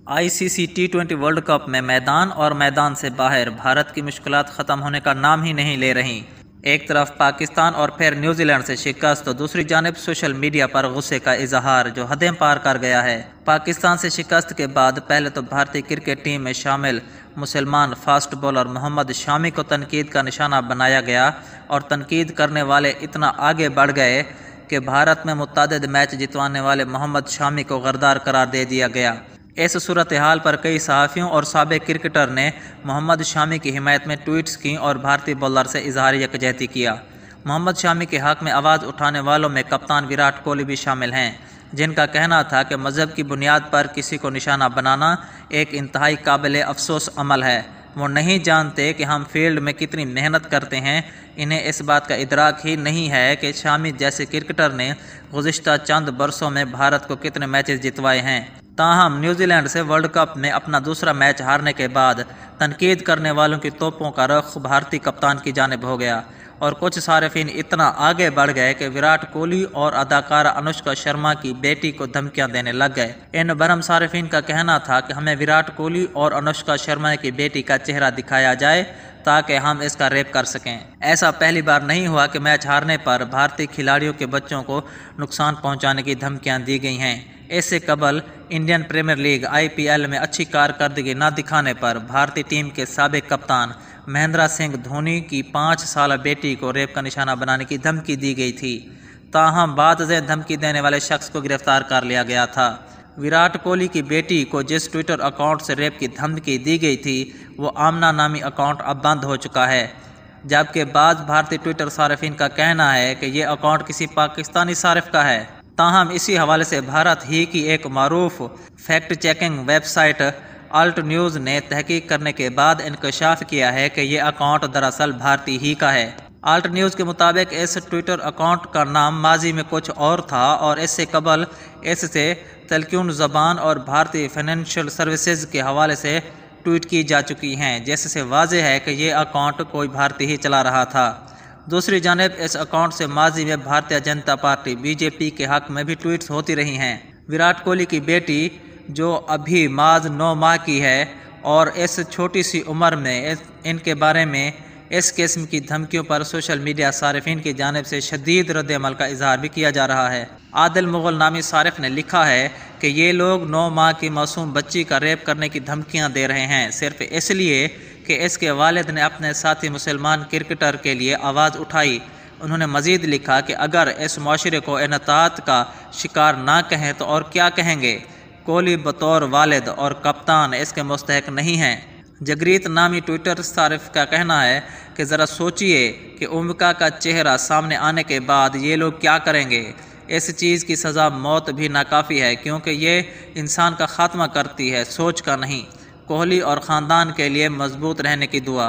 ICC टी20 world cup में मैदान और मैदान से बाहर भारत की मुश्किलात ख़त्म होने का नाम ही नहीं ले रहीं। एक तरफ पाकिस्तान और फिर न्यूजीलैंड से शिकस्त तो दूसरी जानिब सोशल मीडिया पर गुस्से का इजहार जो हदें पार कर गया है। पाकिस्तान से शिकस्त के बाद पहले तो भारतीय क्रिकेट टीम में शामिल मुसलमान फास्ट बॉलर मोहम्मद शामी को तनकीद का निशाना बनाया गया और तनकीद करने वाले इतना आगे बढ़ गए कि भारत में मुतअद्दिद मैच जितवाने वाले मोहम्मद शामी को गद्दार करार दे दिया गया। इस सूरत हाल पर कई सहाफ़ियों और साबिक क्रिकेटर ने मोहम्मद शामी की हिमायत में ट्वीट्स की और भारतीय बॉलर से इजहार यकजहती किया। मोहम्मद शामी के हक़ में आवाज़ उठाने वालों में कप्तान विराट कोहली भी शामिल हैं, जिनका कहना था कि मज़हब की बुनियाद पर किसी को निशाना बनाना एक इंतहाई काबिल अफसोस अमल है। वो नहीं जानते कि हम फील्ड में कितनी मेहनत करते हैं। इन्हें इस बात का इदराक ही नहीं है कि शामी जैसे क्रिकेटर ने गुज़िश्ता चंद बरसों में भारत को कितने मैचेस जितवाए हैं। ताहम न्यूजीलैंड से वर्ल्ड कप में अपना दूसरा मैच हारने के बाद तनकीद करने वालों की तोपों का रुख भारतीय कप्तान की जानिब हो गया और कुछ सारिफिन इतना आगे बढ़ गए कि विराट कोहली और अदाकारा अनुष्का शर्मा की बेटी को धमकियां देने लग गए। इन बरम सारिफिन का कहना था कि हमें विराट कोहली और अनुष्का शर्मा की बेटी का चेहरा दिखाया जाए ताकि हम इसका रेप कर सकें। ऐसा पहली बार नहीं हुआ कि मैच हारने पर भारतीय खिलाड़ियों के बच्चों को नुकसान पहुंचाने की धमकियां दी गई हैं। इससे कबल इंडियन प्रीमियर लीग IPL में अच्छी कारकर्दगी न दिखाने पर भारतीय टीम के साबिक कप्तान महेंद्र सिंह धोनी की 5 साल बेटी को रेप का निशाना बनाने की धमकी दी गई थी। ताहम बाद में धमकी देने वाले शख्स को गिरफ्तार कर लिया गया था। विराट कोहली की बेटी को जिस ट्विटर अकाउंट से रेप की धमकी दी गई थी वो आमना नामी अकाउंट अब बंद हो चुका है, जबकि बाद भारतीय ट्विटर सारिफिन का कहना है कि ये अकाउंट किसी पाकिस्तानी सारिफ का है। ताहम इसी हवाले से भारत ही की एक मारूफ fact checking website Alt News ने तहकीक करने के बाद इंकशाफ किया है कि यह अकाउंट दरअसल भारतीय ही का है। अल्ट न्यूज़ के मुताबिक इस ट्विटर अकाउंट का नाम माजी में कुछ और था और इससे कबल इससे तेलुगु ज़बान और भारतीय फाइनेंशियल सर्विसेज के हवाले से ट्वीट की जा चुकी हैं, जिससे वाज़ेह है कि ये अकाउंट कोई भारतीय ही चला रहा था। दूसरी जानिब इस अकाउंट से माजी में भारतीय जनता पार्टी BJP के हक़ में भी ट्वीट्स होती रही हैं। विराट कोहली की बेटी जो अभी माज 9 माह की है और इस छोटी सी उम्र में इनके बारे में इस किस्म की धमकियों पर सोशल मीडिया सारिफिन की जानिब से शदीद रद्द-ए-अमल का इजहार भी किया जा रहा है। आदिल मुगल नामी सारिफ ने लिखा है कि ये लोग 9 माह की मासूम बच्ची का रेप करने की धमकियां दे रहे हैं सिर्फ इसलिए कि इसके वालिद ने अपने साथी मुसलमान क्रिकेटर के लिए आवाज़ उठाई। उन्होंने मज़ीद लिखा कि अगर इस माशरे को इनतात का शिकार ना कहें तो और क्या कहेंगे। कोहली बतौर वालिद और कप्तान इसके मुस्तहक नहीं हैं। जगरीत नामी ट्विटर सारिफ का कहना है कि ज़रा सोचिए कि उम्का का चेहरा सामने आने के बाद ये लोग क्या करेंगे। इस चीज़ की सज़ा मौत भी नाकाफ़ी है क्योंकि ये इंसान का ख़ात्मा करती है, सोच का नहीं। कोहली और ख़ानदान के लिए मजबूत रहने की दुआ।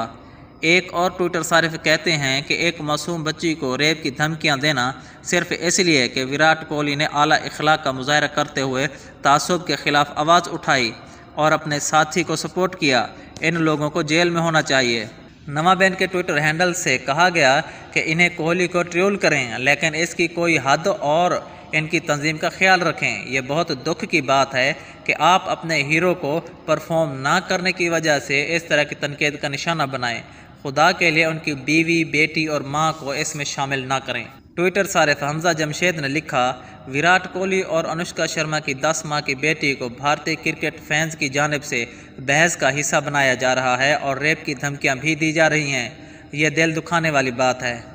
एक और ट्विटर सारिफ कहते हैं कि एक मासूम बच्ची को रेप की धमकियां देना सिर्फ इसलिए कि विराट कोहली ने आला इखलाक का मुजाहरा करते हुए तासुब के ख़िलाफ़ आवाज़ उठाई और अपने साथी को सपोर्ट किया, इन लोगों को जेल में होना चाहिए। नवाबैन के ट्विटर हैंडल से कहा गया कि इन्हें कोहली को ट्रोल करें लेकिन इसकी कोई हद और इनकी तंजीम का ख्याल रखें। ये बहुत दुख की बात है कि आप अपने हीरो को परफॉर्म ना करने की वजह से इस तरह की तनकीद का निशाना बनाएं। खुदा के लिए उनकी बीवी, बेटी और माँ को इसमें शामिल ना करें। ट्विटर सारिफ हमजा जमशेद ने लिखा, विराट कोहली और अनुष्का शर्मा की 10 माह की बेटी को भारतीय क्रिकेट फैंस की जानिब से बहस का हिस्सा बनाया जा रहा है और रेप की धमकियाँ भी दी जा रही हैं। यह दिल दुखाने वाली बात है।